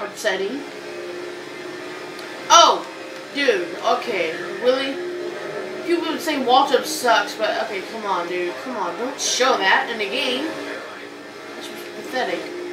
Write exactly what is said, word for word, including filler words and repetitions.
upsetting. Oh, dude. Okay, really? People would say waltrip sucks, but okay, come on, dude. Come on, don't show that in a game. That's pathetic.